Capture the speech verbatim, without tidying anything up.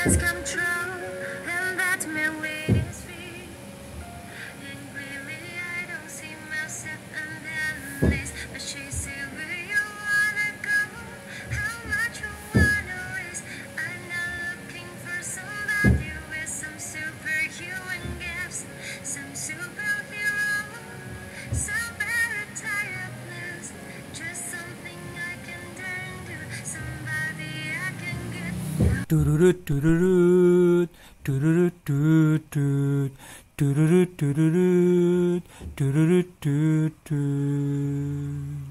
wishes come true, and that man with his feet. And clearly I don't see myself in that list, but she said, where you wanna go? How much you wanna risk? I'm not looking for somebody with some superhuman gifts, some superhero, some better tiredness, just something I can turn to, somebody I can get. Tururut, tururut, tururut, tut, tut, tururut, tururut, tururut, tut, tut.